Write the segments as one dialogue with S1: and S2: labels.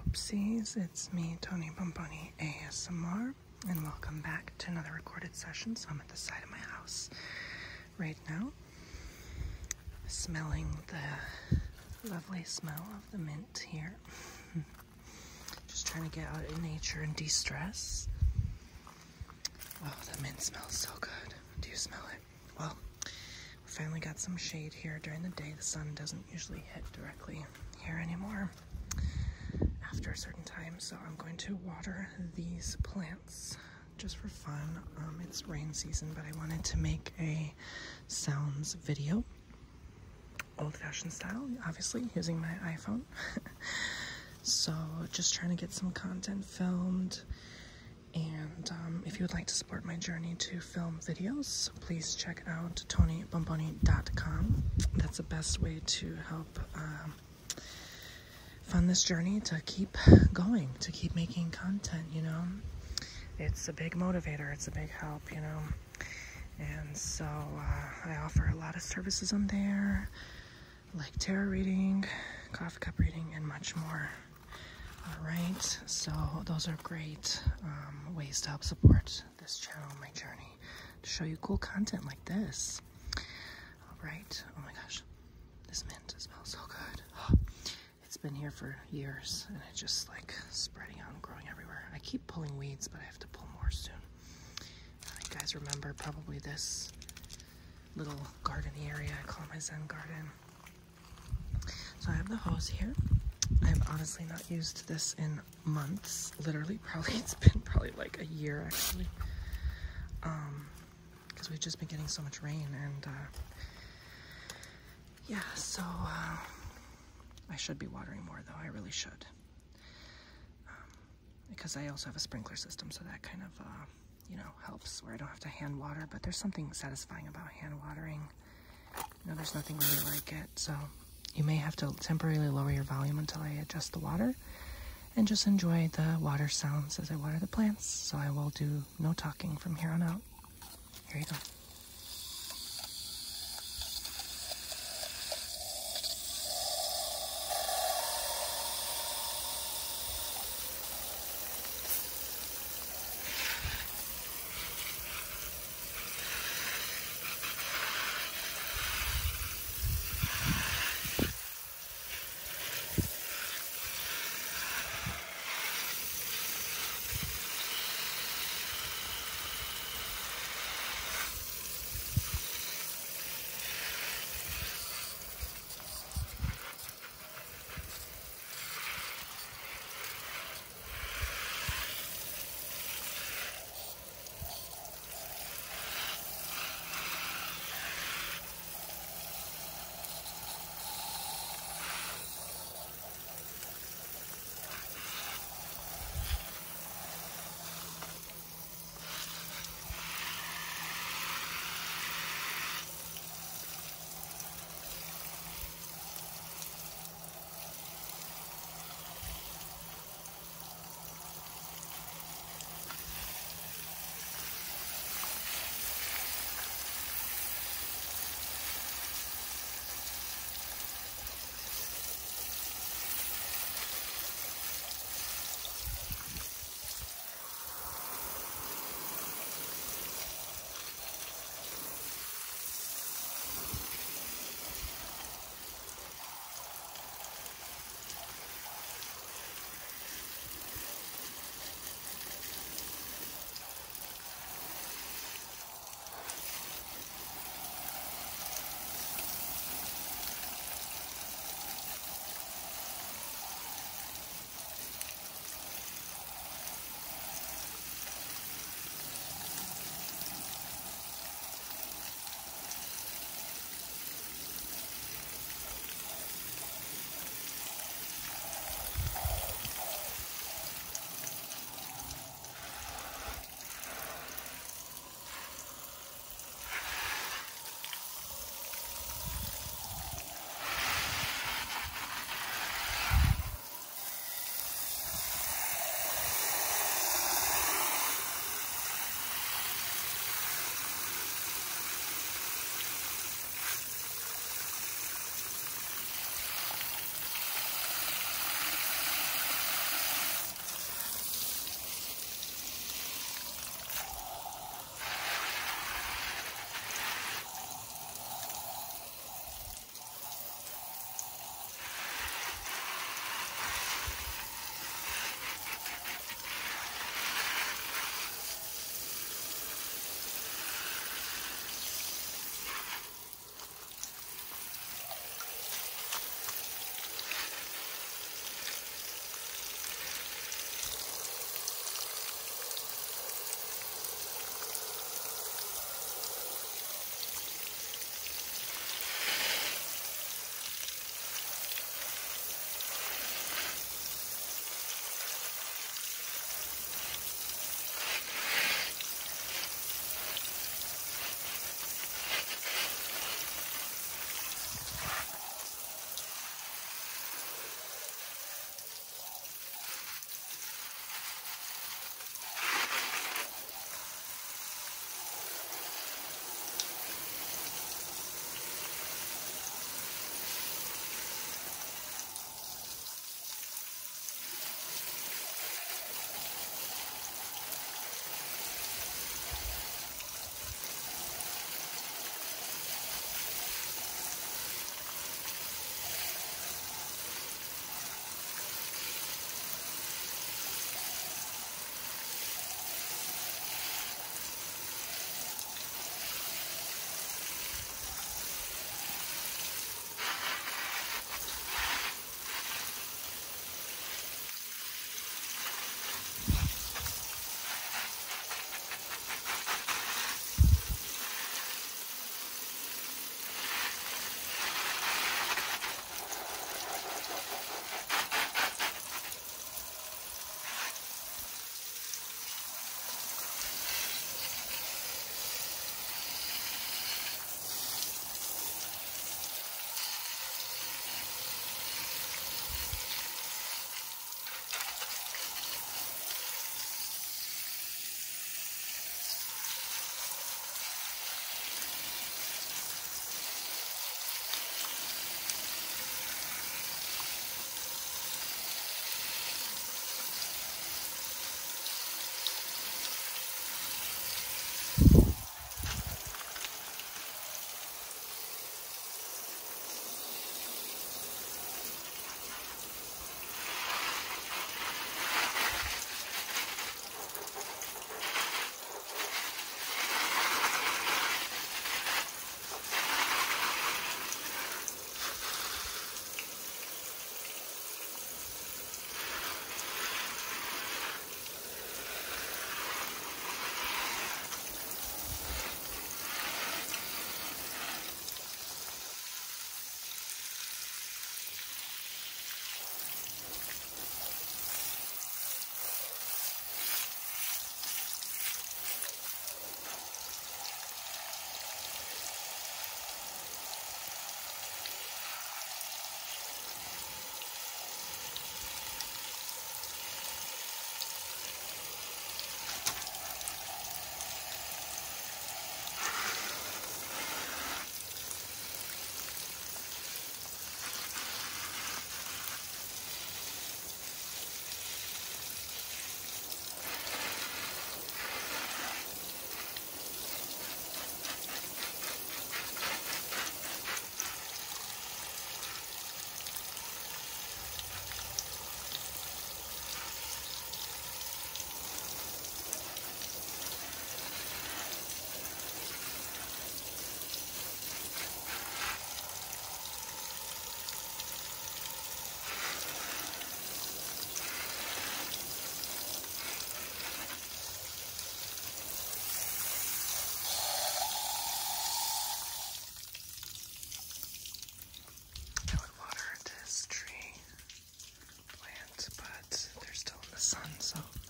S1: Oopsies, it's me, Tony Bomboni ASMR, and welcome back to another recorded session. So I'm at the side of my house right now, smelling the lovely smell of the mint here. Just trying to get out in nature and de-stress. Oh, the mint smells so good. Do you smell it? Well, we finally got some shade here during the day. The sun doesn't usually hit directly here anymore after a certain time, so I'm going to water these plants just for fun. It's rain season, but I wanted to make a sounds video, old-fashioned style, obviously using my iPhone. So just trying to get some content filmed, and if you would like to support my journey to film videos, please check out tonybomboni.com. That's the best way to help fund this journey, to keep going, to keep making content, you know. It's a big motivator, it's a big help, you know. And so I offer a lot of services on there, like tarot reading, coffee cup reading, and much more. Alright, so those are great ways to help support this channel, my journey, to show you cool content like this. Alright, oh my gosh, this mint smells so good. Oh, it's been here for years, and it's just like spreading out and growing everywhere. I keep pulling weeds, but I have to pull more soon. You guys remember probably this little garden-y area I call my Zen garden. So I have the hose here. I've honestly not used this in months. Literally, it's been probably like a year actually. Because we've just been getting so much rain, and yeah, so I should be watering more though. I really should. Because I also have a sprinkler system, so that kind of, you know, helps where I don't have to hand water, but there's something satisfying about hand watering. You know, there's nothing really like it, so you may have to temporarily lower your volume until I adjust the water, and just enjoy the water sounds as I water the plants. So I will do no talking from here on out. Here you go.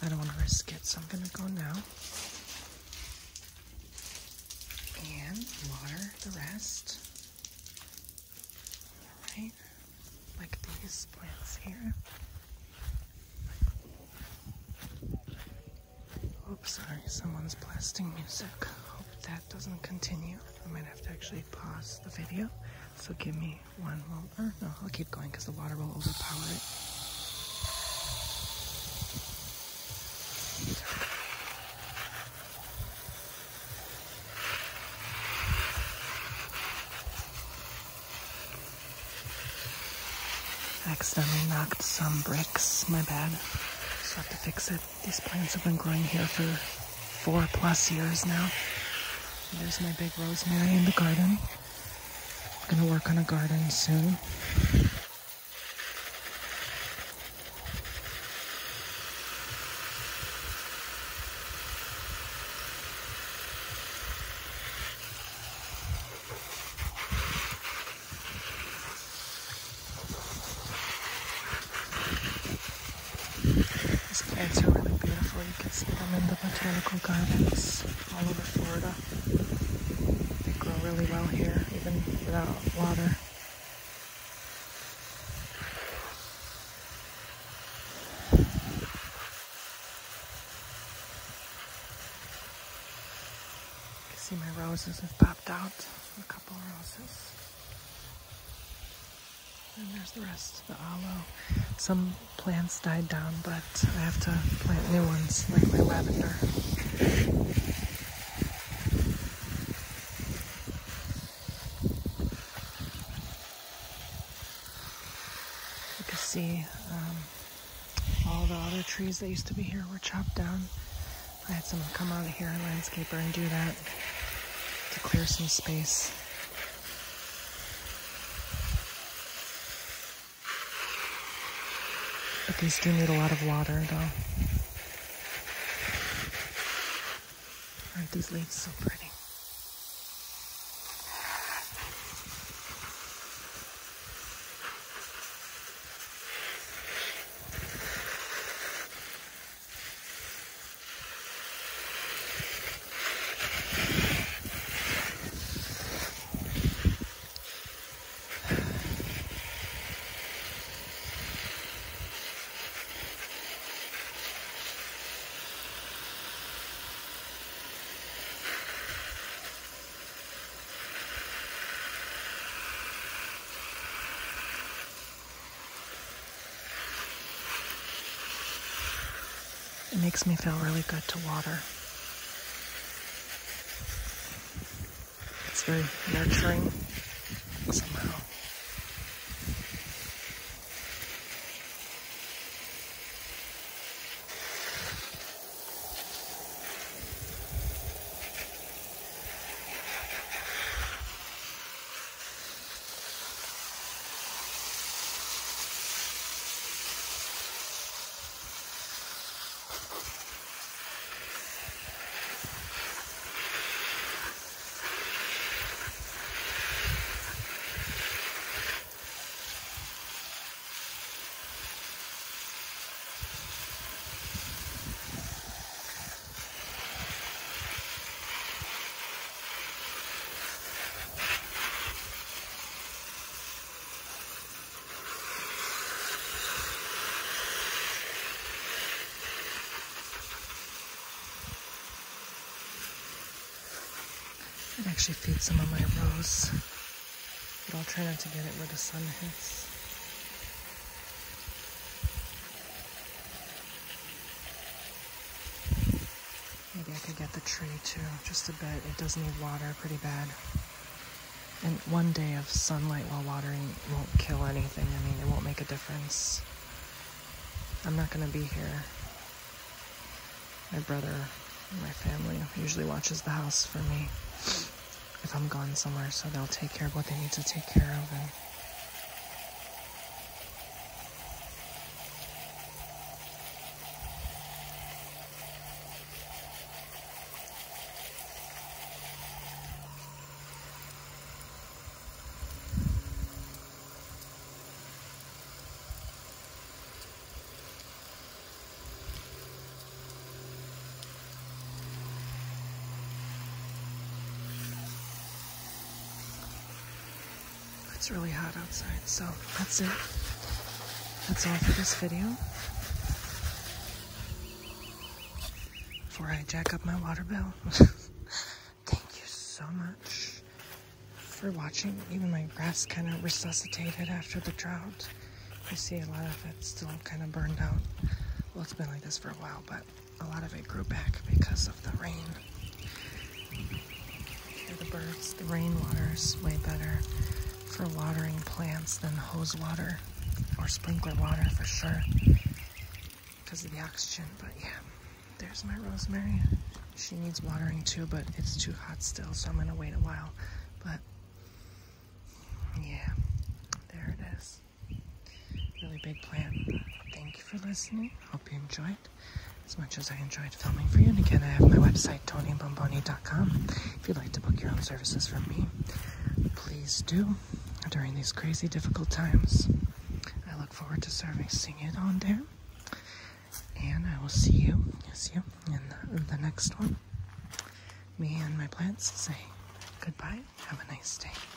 S1: I don't want to risk it, so I'm gonna go now and water the rest. Alright, like these plants here. Oops, sorry, someone's blasting music. Hope that doesn't continue. I might have to actually pause the video. So give me one moment. No, I'll keep going because the water will overpower it. I accidentally knocked some bricks. My bad. So I have to fix it. These plants have been growing here for 4+ years now. And there's my big rosemary in the garden. I'm gonna work on a garden soon. These plants are really beautiful. You can see them in the botanical gardens all over Florida. They grow really well here, even without water. You can see my roses have popped out. A couple of roses. And there's the rest of the aloe. Some plants died down, but I have to plant new ones, like my lavender. You can see all the other trees that used to be here were chopped down. I had someone come out here, a landscaper, and do that to clear some space. But these do need a lot of water, though. Aren't these leaves so pretty? It makes me feel really good to water. It's very nurturing somehow. I'd actually feed some of my rose, but I'll try not to get it where the sun hits. Maybe I could get the tree too, just a bit. It does need water pretty bad. And one day of sunlight while watering won't kill anything. I mean, it won't make a difference. I'm not gonna be here. My brother and my family usually watches the house for me if I'm gone somewhere, so they'll take care of what they need to take care of. And it's really hot outside. So that's it. That's all for this video. Before I jack up my water bill. Thank you so much for watching. Even my grass kind of resuscitated after the drought. You see a lot of it still kind of burned out. Well, it's been like this for a while, but a lot of it grew back because of the rain. Hear the birds. The rainwater is way better for watering plants than hose water or sprinkler water for sure because of the oxygen. But yeah, there's my rosemary. She needs watering too, but it's too hot still, so I'm gonna wait a while. But yeah, there it is. Really big plant. Thank you for listening. Hope you enjoyed as much as I enjoyed filming for you. And again, I have my website, TonyBomboni.com. If you'd like to book your own services from me, please do during these crazy, difficult times. I look forward to servicing it on there. And I will see you in the next one. Me and my plants say goodbye. Have a nice day.